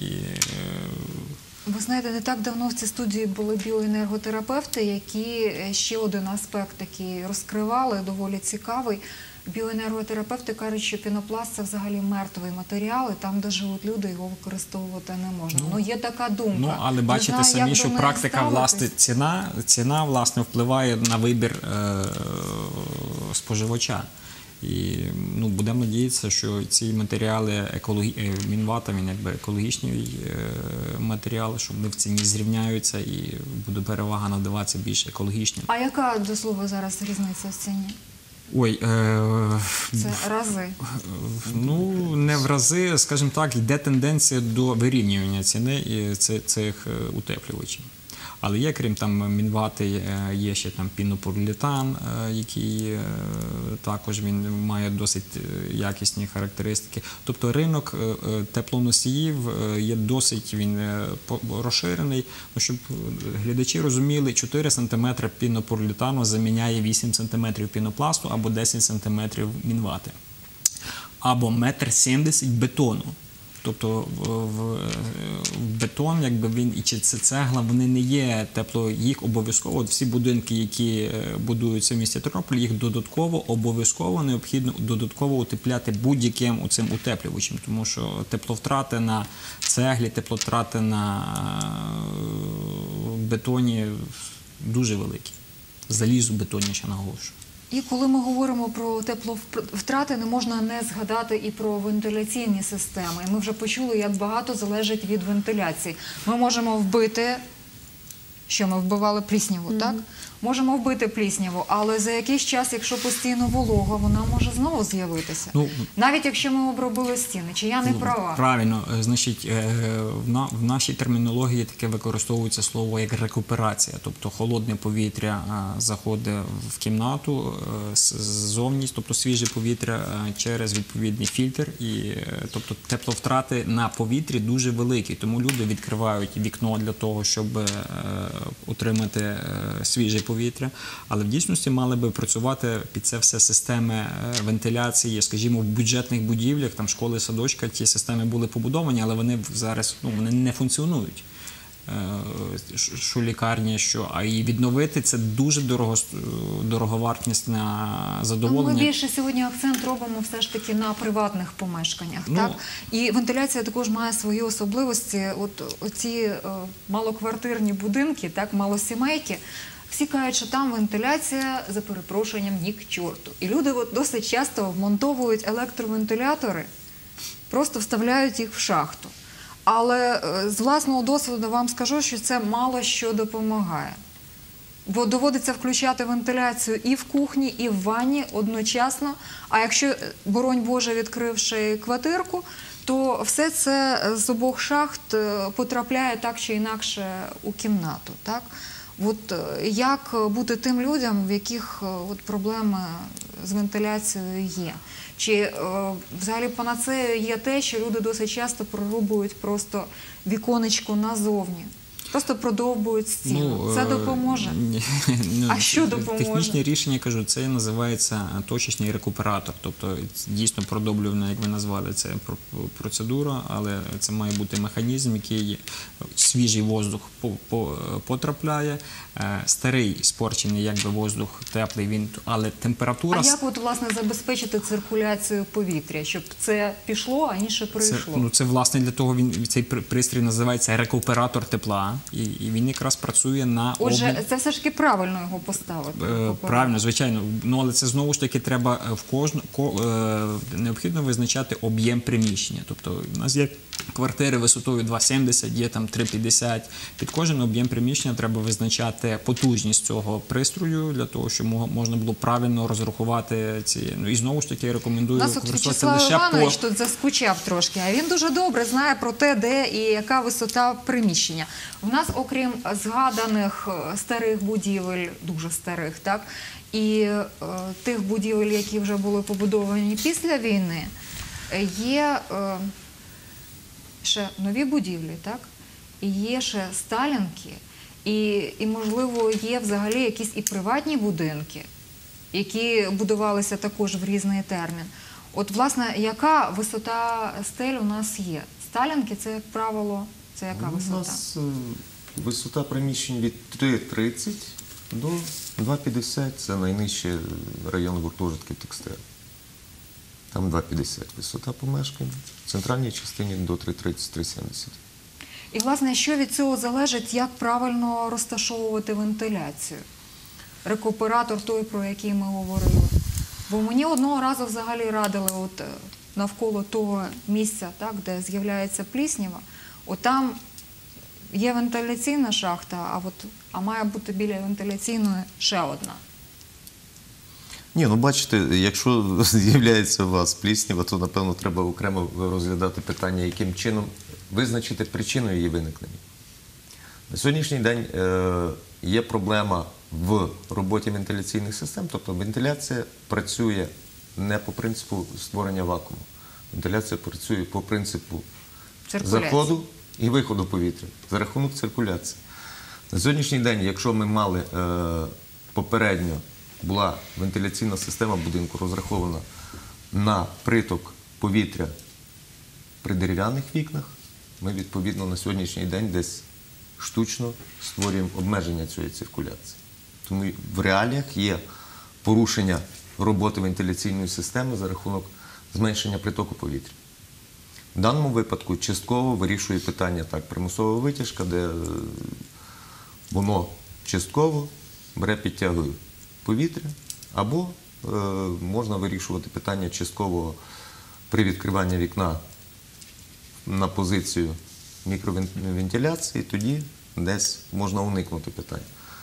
е, Ви знаєте, не так давно в цій студії були біоенерготерапевти, які ще один аспект такий розкривали, доволі цікавий. Біоенерготерапевти кажуть, що пінопласт – це взагалі мертвий матеріал, і там, де живуть люди, його використовувати не можна. Ну, є така думка. Ну, але Не бачите знаю, самі, як до що неї практика, ставитись. власне, ціна, ціна, власне, впливає на вибір е, споживача. І ну, будемо надіятися, що ці матеріали, екологі... е, мінвата, він якби екологічний е, матеріал, що вони в ціні зрівняються і буде перевага надаватися більш екологічним. А яка, до слова, зараз різниця в ціні? Ой, е, Це рази. ну не в рази, скажімо так, йде тенденція до вирівнювання ціни і цих, цих е, утеплювачів. Але є, крім там мінвати, е, є ще там пінополіуретан, е, який е, також він має досить е, якісні характеристики. Тобто ринок е, е, теплоносіїв е, є досить він е, по- розширений. Ну, щоб глядачі розуміли, чотири сантиметри пінополіуретану заміняє вісім сантиметрів пінопласту або десять сантиметрів мінвати. Або метр сімдесят бетону. Тобто в, в, в бетон, якби він і чи це цегла, вони не є тепло, їх обов'язково. От всі будинки, які е, будуються в місті Тернополі, їх додатково обов'язково необхідно додатково утепляти будь-яким цим утеплювачем, тому що тепловтрати на цеглі, тепловтрати на е, бетоні дуже великі. Залізу бетоні ще наголошую. І коли ми говоримо про тепловтрати, не можна не згадати і про вентиляційні системи. І ми вже почули, як багато залежить від вентиляції. Ми можемо вбити, що ми вбивали плісняву, так? Можемо вбити плісняву, але за якийсь час, якщо постійно волога, вона може знову з'явитися. Ну, Навіть якщо ми обробили стіни. Чи я не Ну, права? Правильно, Е, значить, е, в, на, в нашій термінології таке використовується слово як рекуперація, тобто холодне повітря е, заходить в кімнату е, з- ззовні, тобто свіже повітря е, через відповідний фільтр, і е, тобто тепловтрати на повітрі дуже великі, тому люди відкривають вікно для того, щоб е, отримати е, свіже повітря, але в дійсності мали би працювати під це все системи е, вентиляції, скажімо, в бюджетних будівлях, там школи, садочка, ті системи були побудовані, але вони зараз ну, вони не функціонують. е, що лікарня, що, а і відновити це дуже дорого, дороговартісне Ну, задоволення. ми більше сьогодні акцент робимо все ж таки на приватних помешканнях. Ну, так? І вентиляція також має свої особливості. От оці е, малоквартирні будинки, так, малосімейки, всі кажуть, що там вентиляція, за перепрошенням, ні к чорту. І люди от досить часто вмонтовують електровентилятори, просто вставляють їх в шахту. Але е, з власного досвіду вам скажу, що це мало що допомагає. Бо доводиться включати вентиляцію і в кухні, і в ванні одночасно. А якщо, боронь Боже, відкривши квартирку, то все це з обох шахт е, потрапляє так чи інакше у кімнату. Так? От е, як бути тим людям, в яких е, от проблеми з вентиляцією є? Чи е, взагалі панацеєю є те, що люди досить часто прорубують просто віконечко назовні? Просто продовбують стіну. Це е, допоможе? ні, ну, А що допоможе? Технічні рішення, кажу, це називається точечний рекуператор. Тобто дійсно продовблювана, як ви назвали, це про- процедура, але це має бути механізм, який свіжий воздух по- по- потрапляє, е, старий спорчений, якби воздух теплий, він, але температура... А як от, власне, забезпечити циркуляцію повітря, щоб це пішло, а інше Це, прийшло? ну, це, власне, для того він, цей при- пристрій називається рекуператор тепла, і, і він якраз працює на Отже, обмін. це все ж таки правильно його поставити. Е, Правильно, звичайно. Ну, але це знову ж таки треба в кожну ко- е, необхідно визначати об'єм приміщення. Тобто у нас є квартири висотою два сімдесят, є там три п'ятдесят. Під кожен об'єм приміщення треба визначати потужність цього пристрою для того, щоб мо- можна було правильно розрахувати ці. Ну і знову ж таки У рекомендую нас от користуватися В'ячеслав лише Іванович по тут заскучав трошки, а він дуже добре знає про те, де і яка висота приміщення. У нас, окрім згаданих е, старих будівель, дуже старих, так, і е, тих будівель, які вже були побудовані після війни, е, є е, ще нові будівлі, так, і є ще сталінки, і, і, можливо, є взагалі якісь і приватні будинки, які будувалися також в різний термін. От, власне, яка висота стель у нас є? Сталінки – це, як правило, це яка Ну, У висота? нас е, висота приміщень від три тридцять до два п'ятдесят. Це найнижчий район гуртожитків текстилю. Там два п'ятдесят висота помешкань. В центральній частині до три тридцять - три сімдесят. І, власне, що від цього залежить, як правильно розташовувати вентиляцію? Рекуператор той, про який ми говорили. Бо мені одного разу взагалі радили от, е, навколо того місця, так, де з'являється пліснява, от там є вентиляційна шахта, а, от, а має бути біля вентиляційної ще одна. Ні, ну бачите, якщо з'являється у вас пліснява, то, напевно, треба окремо розглядати питання, яким чином визначити причину її виникнення. На сьогоднішній день е, є проблема в роботі вентиляційних систем, тобто вентиляція працює не по принципу створення вакууму. Вентиляція працює по принципу Циркуляція. заходу і виходу повітря за рахунок циркуляції. На сьогоднішній день, якщо ми мали е, попередньо, була вентиляційна система будинку розрахована на приток повітря при дерев'яних вікнах, ми, відповідно, на сьогоднішній день десь штучно створюємо обмеження цієї циркуляції. Тому в реаліях є порушення роботи вентиляційної системи за рахунок зменшення притоку повітря. В даному випадку частково вирішує питання так, примусова витяжка, де е, воно частково бере, підтягує повітря, або е, можна вирішувати питання частково при відкриванні вікна на позицію мікровентиляції, тоді десь можна уникнути питань.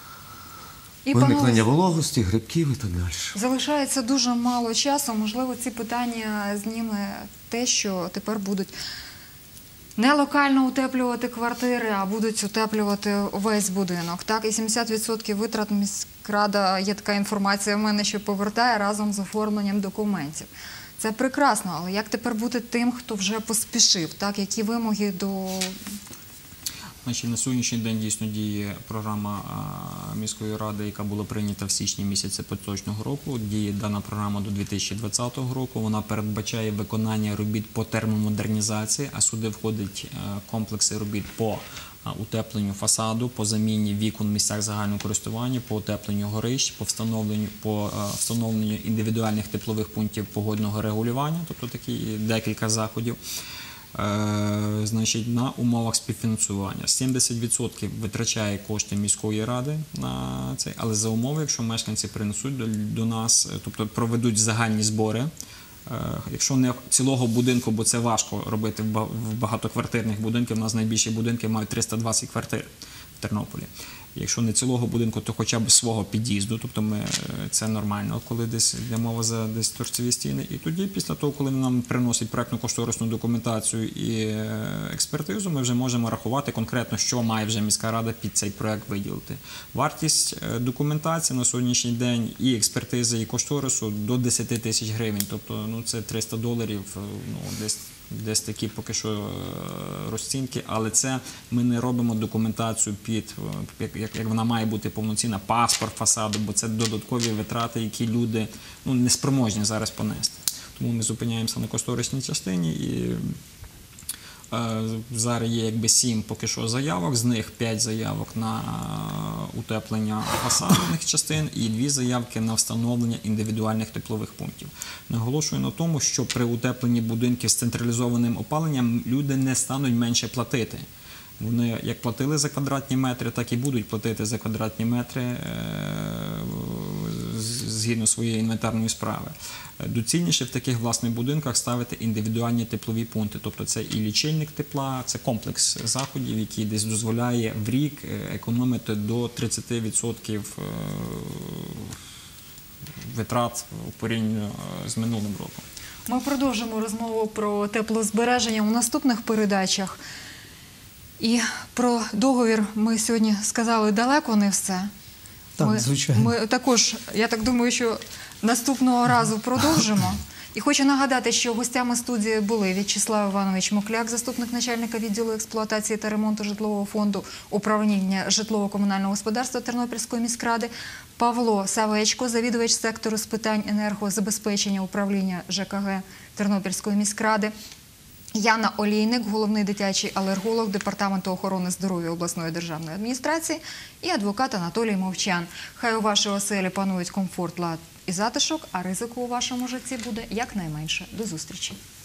І, Виникнення панове, вологості, грибків і так далі. залишається дуже мало часу. Можливо, ці питання зніме те, що тепер будуть не локально утеплювати квартири, а будуть утеплювати весь будинок. Так, і сімдесят відсотків витрат міськрада, є така інформація в мене, що повертає разом з оформленням документів. Це прекрасно, але як тепер бути тим, хто вже поспішив? Так, які вимоги до... Значить, на сьогоднішній день дійсно діє програма а, міської ради, яка була прийнята в січні місяці поточного року. Діє дана програма до дві тисячі двадцятого року. Вона передбачає виконання робіт по термомодернізації, а сюди входять а, комплекси робіт по а, утепленню фасаду, по заміні вікон в місцях загального користування, по утепленню горищ, по встановленню, по е, встановленню індивідуальних теплових пунктів погодного регулювання, тобто такі декілька заходів. Е, значить, на умовах співфінансування. сімдесят відсотків витрачає кошти міської ради на цей, але за умови, якщо мешканці принесуть до, до нас, тобто проведуть загальні збори. Е, якщо не цілого будинку, бо це важко робити в ба- в багатоквартирних будинках, у нас найбільші будинки мають триста двадцять квартир в Тернополі. Якщо не цілого будинку, то хоча б свого під'їзду, тобто ми, це нормально, коли десь йде мова за десь торцеві стіни. І тоді, після того, коли нам приносять проектно-кошторисну документацію і експертизу, ми вже можемо рахувати конкретно, що має вже міська рада під цей проект виділити. Вартість документації на сьогоднішній день і експертизи, і кошторису до десять тисяч гривень, тобто ну, це триста доларів, ну, десь. Десь такі поки що е, розцінки, але це ми не робимо документацію під, як, як, як вона має бути повноцінна, паспорт фасаду, бо це додаткові витрати, які люди ну, не спроможні зараз понести. Тому ми зупиняємося на кошторисній частині і е, зараз є якби сім поки що заявок, з них п'ять заявок на утеплення фасадних частин і дві заявки на встановлення індивідуальних теплових пунктів. Наголошую на тому, що при утепленні будинків з централізованим опаленням люди не стануть менше платити. Вони як платили за квадратні метри, так і будуть платити за квадратні метри е, згідно своєї інвентарної справи. Доцільніше в таких власних будинках ставити індивідуальні теплові пункти. Тобто це і лічильник тепла, це комплекс заходів, який десь дозволяє в рік економити до тридцять відсотків витрат у порівнянні з минулим роком. Ми продовжимо розмову про теплозбереження у наступних передачах. І про договір ми сьогодні сказали далеко не все. Так, ми, звичайно. Ми також, я так думаю, що наступного разу продовжимо. І хочу нагадати, що гостями студії були В'ячеслав Іванович Мокляк, заступник начальника відділу експлуатації та ремонту житлового фонду управління житлово-комунального господарства Тернопільської міськради, Павло Савечко, завідувач сектору з питань енергозабезпечення управління ЖКГ Тернопільської міськради, Яна Олійник, головний дитячий алерголог Департаменту охорони здоров'я обласної державної адміністрації, і адвокат Анатолій Мовчан. Хай у вашій оселі панують комфорт, лад і затишок, а ризику у вашому житті буде якнайменше. До зустрічі.